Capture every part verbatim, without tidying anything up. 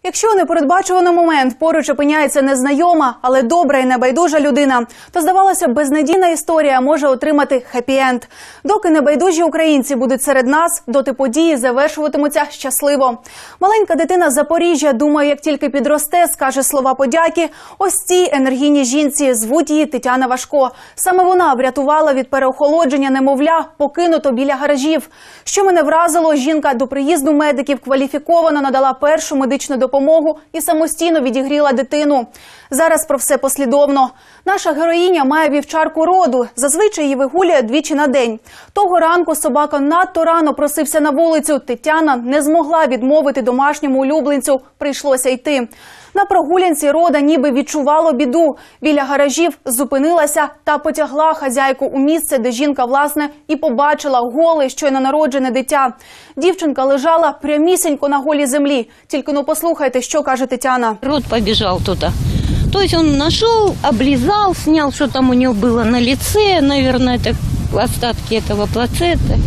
Якщо у непередбачуваний момент поруч опиняється незнайома, але добра і небайдужа людина, то, здавалося, безнадійна історія може отримати хеппі-енд. Доки небайдужі українці будуть серед нас, доти події завершуватимуться щасливо. Маленька дитина з Запоріжжя, думаю, як тільки підросте, скаже слова подяки ось цій енергійній жінці. Звуть її Тетяна Важко. Саме вона врятувала від переохолодження немовля, покинуто біля гаражів. Що мене вразило, жінка до приїзду медиків кваліфіковано надала першу медичну допомогу. допомогу і самостійно відігріла дитину. Зараз про все послідовно. Наша героїня має вівчарку роду. Зазвичай її вигулює двічі на день. Того ранку собака надто рано просився на вулицю. Тетяна не змогла відмовити домашньому улюбленцю. Прийшлося йти. На прогулянці рода ніби відчувало біду. Біля гаражів зупинилася та потягла хазяйку у місце, де жінка, власне, і побачила голе, щойно народжене дитя. Дівчинка лежала прямісінько на голій землі. Тільки ну послухайте, що каже Тетяна. Род побіжав туди. То есть он нашел, облизал, снял, что там у него было на лице, наверное, это остатки этого плацента.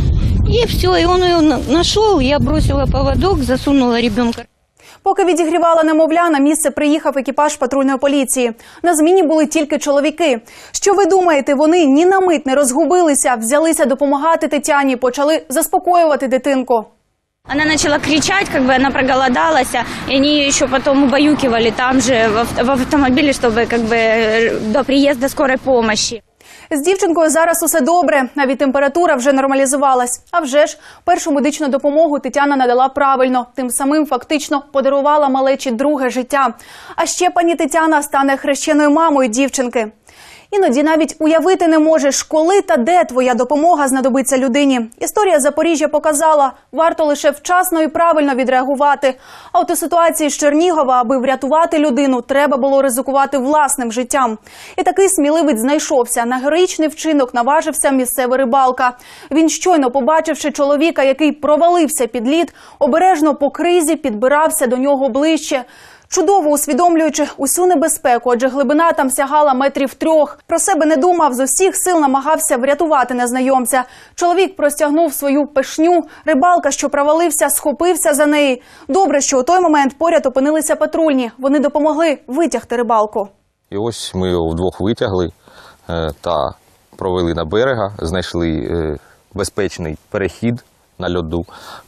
И все, и он ее нашел, я бросила поводок, засунула ребенка. Поки відігрівала немовля, на місце приїхав екіпаж патрульної поліції. На зміні були тільки чоловіки. Що ви думаєте, вони ні на мить не розгубилися, взялися допомагати Тетяні, почали заспокоювати дитинку. Она начала кричать, как бы она проголодалась, и они ее еще потом убаюкивали там же в автомобиле, чтобы как бы до приезда скорой помощи. З дівчинкою зараз усе добре, навіть температура вже нормалізувалась. А вже ж, першу медичну допомогу Тетяна надала правильно, тим самим фактично подарувала малечі друге життя. А ще пані Тетяна стане хрещеною мамою дівчинки. Іноді навіть уявити не можеш, коли та де твоя допомога знадобиться людині. Історія Запоріжжя показала, варто лише вчасно і правильно відреагувати. А от у ситуації з Чернігова, аби врятувати людину, треба було ризикувати власним життям. І такий сміливець знайшовся. На героїчний вчинок наважився місцевий рибалка. Він, щойно побачивши чоловіка, який провалився під лід, обережно по кризі підбирався до нього ближче. Чудово усвідомлюючи усю небезпеку, адже глибина там сягала метрів трьох. Про себе не думав, з усіх сил намагався врятувати незнайомця. Чоловік простягнув свою пешню, рибалка, що провалився, схопився за неї. Добре, що у той момент поряд опинилися патрульні. Вони допомогли витягти рибалку. І ось ми його вдвох витягли та провели на берега, знайшли безпечний перехід на льоду,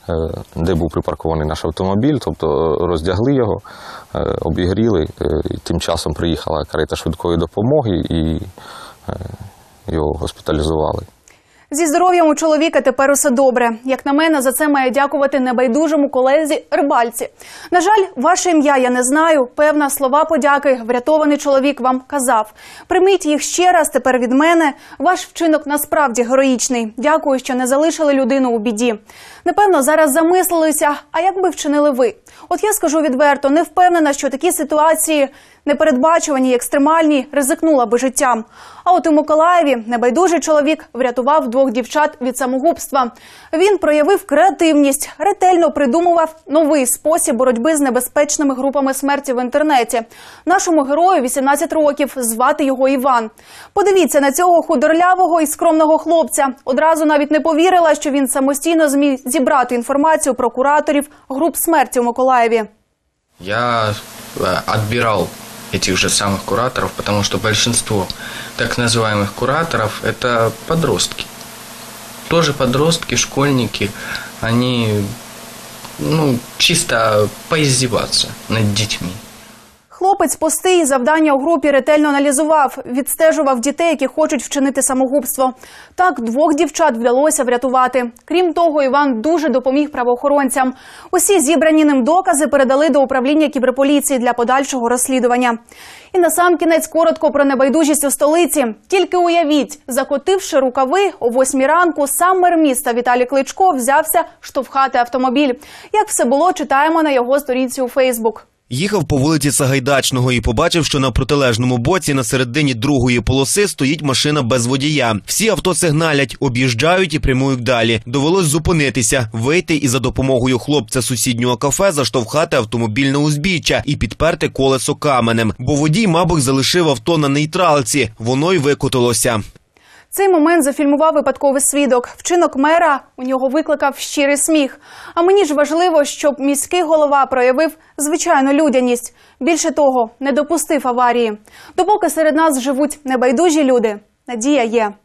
де був припаркований наш автомобіль, тобто роздягли його, обігріли, і тим часом приїхала карета швидкої допомоги і його госпіталізували. Зі здоров'ям у чоловіка тепер усе добре. Як на мене, за це має дякувати небайдужому колезі рибальці. На жаль, ваше ім'я я не знаю. Певна слова подяки врятований чоловік вам казав. Прийміть їх ще раз тепер від мене. Ваш вчинок насправді героїчний. Дякую, що не залишили людину у біді. Напевно, зараз замислилися, а як би вчинили ви? От я скажу відверто, не впевнена, що такі ситуації непередбачувані і екстремальні ризикнула би життям. А от у Миколаєві небайдужий чоловік врятував двох дівчат від самогубства. Він проявив креативність, ретельно придумував новий спосіб боротьби з небезпечними групами смерті в інтернеті. Нашому герою вісімнадцять років, звати його Іван. Подивіться на цього худорлявого і скромного хлопця. Одразу навіть не повірила, що він самостійно зміг зібрати інформацію про кураторів груп смерті у Миколаєві. Я отбирал этих же самых кураторов, потому что большинство так называемых кураторов – это подростки. Тоже подростки, школьники, они ну, чисто поиздеваться над детьми. Хлопець пости і завдання у групі ретельно аналізував, відстежував дітей, які хочуть вчинити самогубство. Так, двох дівчат вдалося врятувати. Крім того, Іван дуже допоміг правоохоронцям. Усі зібрані ним докази передали до управління кіберполіції для подальшого розслідування. І насамкінець коротко про небайдужість у столиці. Тільки уявіть, закотивши рукави, о восьмій ранку сам мер міста Віталій Кличко взявся штовхати автомобіль. Як все було, читаємо на його сторінці у Фейсбук. Їхав по вулиці Сагайдачного і побачив, що на протилежному боці на середині другої полоси стоїть машина без водія. Всі авто сигналять, об'їжджають і прямують далі. Довелось зупинитися, вийти і за допомогою хлопця сусіднього кафе заштовхати автомобіль на узбіччя і підперти колесо каменем. Бо водій, мабуть, залишив авто на нейтралці. Воно й викотилося. Цей момент зафільмував випадковий свідок. Вчинок мера у нього викликав щирий сміх. А мені ж важливо, щоб міський голова проявив звичайну людяність. Більше того, не допустив аварії. Допоки серед нас живуть небайдужі люди, надія є.